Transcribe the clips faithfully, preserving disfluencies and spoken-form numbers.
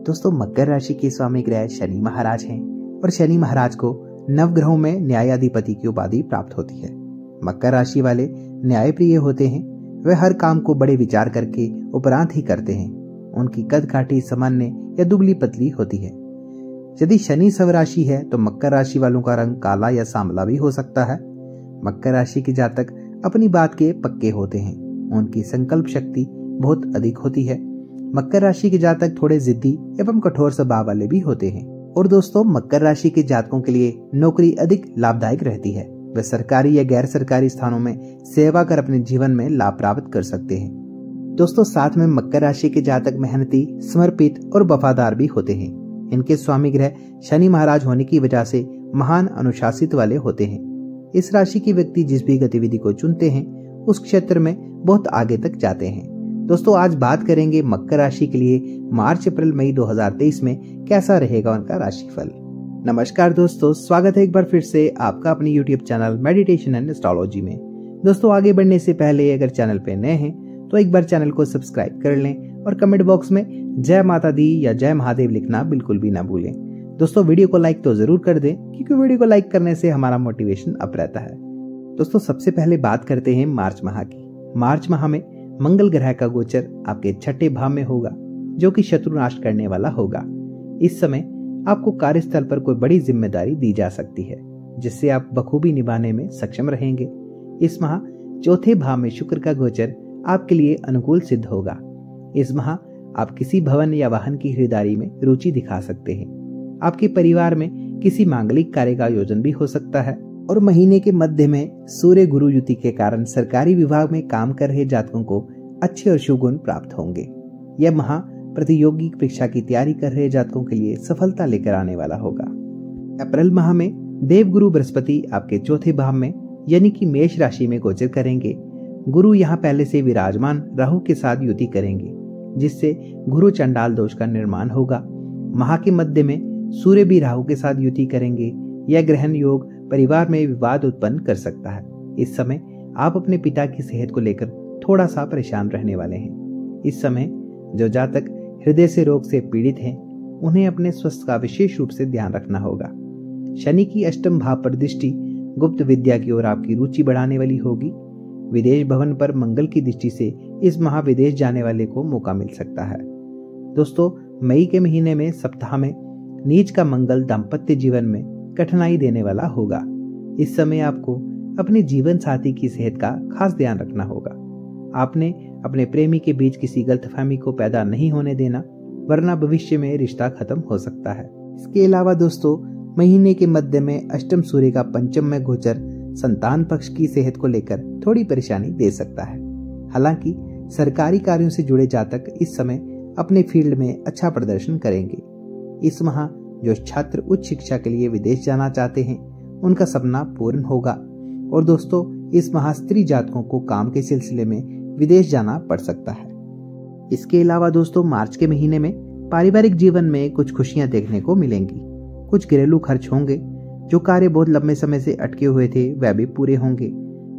दोस्तों मकर राशि के स्वामी ग्रह शनि महाराज हैं और शनि महाराज को नवग्रहों में न्यायाधिपति की उपाधि प्राप्त होती है। मकर राशि वाले न्यायप्रिय होते हैं। वे हर काम को बड़े विचार करके उपरांत ही करते हैं। उनकी कद काठी सामान्य या दुबली पतली होती है। यदि शनि स्वराशि है तो मकर राशि वालों का रंग काला या सांवला भी हो सकता है। मकर राशि के जातक अपनी बात के पक्के होते हैं। उनकी संकल्प शक्ति बहुत अधिक होती है। मकर राशि के जातक थोड़े जिद्दी एवं कठोर स्वभाव वाले भी होते हैं। और दोस्तों मकर राशि के जातकों के लिए नौकरी अधिक लाभदायक रहती है। वे सरकारी या गैर सरकारी स्थानों में सेवा कर अपने जीवन में लाभ प्राप्त कर सकते हैं। दोस्तों साथ में मकर राशि के जातक मेहनती, समर्पित और वफादार भी होते हैं। इनके स्वामी ग्रह शनि महाराज होने की वजह से महान अनुशासित वाले होते हैं। इस राशि के व्यक्ति जिस भी गतिविधि को चुनते हैं उस क्षेत्र में बहुत आगे तक जाते हैं। दोस्तों आज बात करेंगे मकर राशि के लिए मार्च अप्रैल मई दो हज़ार तेईस में कैसा रहेगा उनका राशिफल। नमस्कार दोस्तों, स्वागत है एक बार फिर से आपका अपने YouTube channel meditation and astrology में। दोस्तों आगे बढ़ने से पहले अगर चैनल पे नए हैं तो एक बार चैनल को सब्सक्राइब कर लें और कमेंट बॉक्स में जय माता दी या जय महादेव लिखना बिल्कुल भी ना भूलें। दोस्तों वीडियो को लाइक तो जरूर कर दें क्योंकि वीडियो को लाइक करने से हमारा मोटिवेशन अप रहता है। दोस्तों सबसे पहले बात करते हैं मार्च माह की। मार्च माह में मंगल ग्रह का गोचर आपके छठे भाव में होगा जो कि शत्रुनाश करने वाला होगा। इस समय आपको कार्यस्थल पर कोई बड़ी जिम्मेदारी दी जा सकती है जिससे आप बखूबी निभाने में सक्षम रहेंगे। इस माह चौथे भाव में शुक्र का गोचर आपके लिए अनुकूल सिद्ध होगा। इस माह आप किसी भवन या वाहन की खरीदारी में रुचि दिखा सकते हैं। आपके परिवार में किसी मांगलिक कार्य का आयोजन भी हो सकता है। और महीने के मध्य में सूर्य गुरु युति के कारण सरकारी विभाग में काम कर रहे जातकों को अच्छे और शुभ गुण प्राप्त होंगे। यह माह प्रतियोगी परीक्षा की तैयारी कर रहे जातकों के लिए सफलता लेकर आने वाला होगा। अप्रैल माह में देवगुरु बृहस्पति आपके चौथे भाव में यानी कि मेष राशि में गोचर करेंगे। गुरु यहाँ पहले से विराजमान राहु के साथ युति करेंगे जिससे गुरु चंडाल दोष का निर्माण होगा। माह के मध्य में सूर्य भी राहु के साथ युति करेंगे। यह ग्रहण योग परिवार में विवाद उत्पन्न कर सकता है। इस समय आप अपने पिता की सेहत को लेकर थोड़ा सा परेशान रहने वाले हैं। इस समय जो जातक हृदय से रोग से पीड़ित हैं उन्हें अपने स्वास्थ्य का विशेष रूप से ध्यान रखना होगा। शनि की अष्टम भाव पर दृष्टि गुप्त विद्या की ओर आपकी रुचि बढ़ाने वाली होगी। विदेश भवन पर मंगल की दृष्टि से इस माह विदेश जाने वाले को मौका मिल सकता है। दोस्तों मई के महीने में सप्ताह में नीच का मंगल दाम्पत्य जीवन में कठिनाई देने वाला होगा। इस समय आपको अपने जीवन साथी की सेहत का खास ध्यान रखना होगा। आपने अपने प्रेमी के बीच किसी गलतफहमी को पैदा नहीं होने देना वरना भविष्य में रिश्ता खत्म हो सकता है। इसके अलावा दोस्तों महीने के मध्य में अष्टम सूर्य का पंचम में गोचर संतान पक्ष की सेहत को लेकर थोड़ी परेशानी दे सकता है। हालांकि सरकारी कार्यों से जुड़े जातक इस समय अपने फील्ड में अच्छा प्रदर्शन करेंगे। इस माह जो छात्र उच्च शिक्षा के लिए विदेश जाना चाहते हैं उनका सपना पूर्ण होगा। और दोस्तों इस माह स्त्री जातकों को काम के सिलसिले में विदेश जाना पड़ सकता है। इसके अलावा दोस्तों मार्च के महीने में पारिवारिक जीवन में कुछ खुशियां देखने को मिलेंगी। कुछ घरेलू खर्च होंगे। जो कार्य बहुत लंबे समय से अटके हुए थे वह भी पूरे होंगे।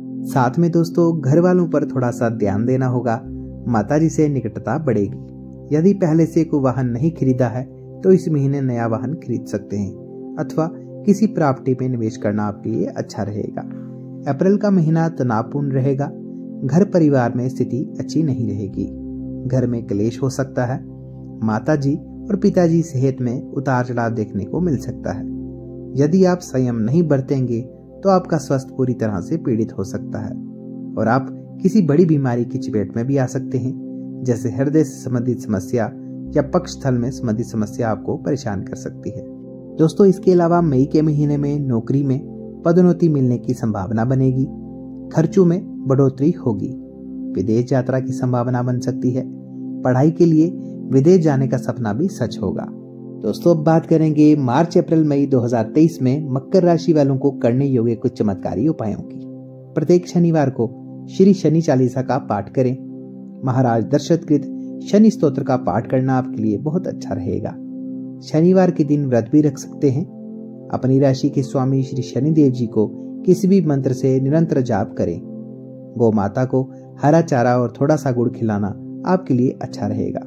साथ में दोस्तों घर वालों पर थोड़ा सा ध्यान देना होगा। माताजी से निकटता बढ़ेगी। यदि पहले से कोई वाहन नहीं खरीदा है तो इस महीने नया वाहन खरीद सकते हैं अथवा किसी प्रॉपर्टी में निवेश करना आपके लिए अच्छा रहेगा। अप्रैल का महीना तनावपूर्ण रहेगा। घर परिवार में स्थिति अच्छी नहीं रहेगी। घर में क्लेश हो सकता है। माताजी और पिताजी सेहत में उतार चढ़ाव देखने को मिल सकता है। यदि आप संयम नहीं बरतेंगे तो आपका स्वास्थ्य पूरी तरह से पीड़ित हो सकता है और आप किसी बड़ी बीमारी की चपेट में भी आ सकते हैं जैसे हृदय से संबंधित समस्या या पक्ष स्थल में संबंधित समस्या आपको परेशान कर सकती है। दोस्तों इसके अलावा मई के महीने में नौकरी में पदोन्नति मिलने की संभावना बनेगी। खर्चों में बढ़ोतरी होगी। विदेश यात्रा की संभावना बन सकती है। पढ़ाई के लिए विदेश जाने का सपना भी सच होगा। दोस्तों अब बात करेंगे मार्च अप्रैल मई दो हज़ार तेईस में मकर राशि वालों को करने योग्य कुछ चमत्कारी उपायों की। प्रत्येक शनिवार को श्री शनि चालीसा का पाठ करें। महाराज दशरथकृत शनि स्तोत्र का पाठ करना आपके लिए बहुत अच्छा रहेगा। शनिवार के दिन व्रत भी रख सकते हैं। अपनी राशि के स्वामी श्री शनिदेव जी को किसी भी मंत्र से निरंतर जाप करें। गौ माता को हरा चारा और थोड़ा सा गुड़ खिलाना आपके लिए अच्छा रहेगा।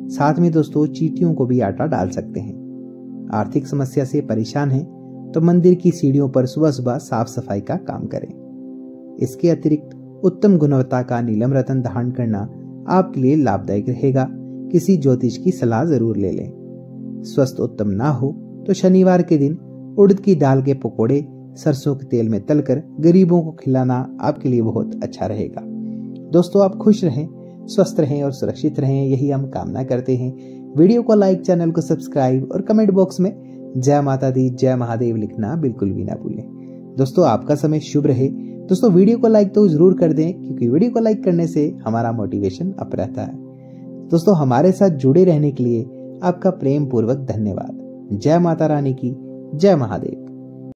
साथ में दोस्तों चींटियों को भी आटा डाल सकते हैं। आर्थिक समस्या से परेशान हैं तो मंदिर की सीढ़ियों पर सुबह सुबह साफ सफाई का काम करें। इसके अतिरिक्त उत्तम गुणवत्ता का नीलम रत्न धारण करना आपके लिए लाभदायक रहेगा। किसी ज्योतिष की सलाह जरूर ले लें। स्वास्थ्य उत्तम ना हो तो शनिवार के दिन उड़द की दाल के पकोड़े सरसों के तेल में तलकर गरीबों को खिलाना आपके लिए बहुत अच्छा रहेगा। दोस्तों आप खुश रहें, स्वस्थ रहें और सुरक्षित रहें, यही हम कामना करते हैं। वीडियो को लाइक, चैनल को सब्सक्राइब और कमेंट बॉक्स में जय माता दी, जय महादेव लिखना बिल्कुल भी ना भूलें। दोस्तों आपका समय शुभ रहे। दोस्तों वीडियो को लाइक तो जरूर कर दें, क्योंकि वीडियो को लाइक करने से हमारा मोटिवेशन अप रहता है। दोस्तों हमारे साथ जुड़े रहने के लिए आपका प्रेम पूर्वक धन्यवाद। जय माता रानी की, जय महादेव।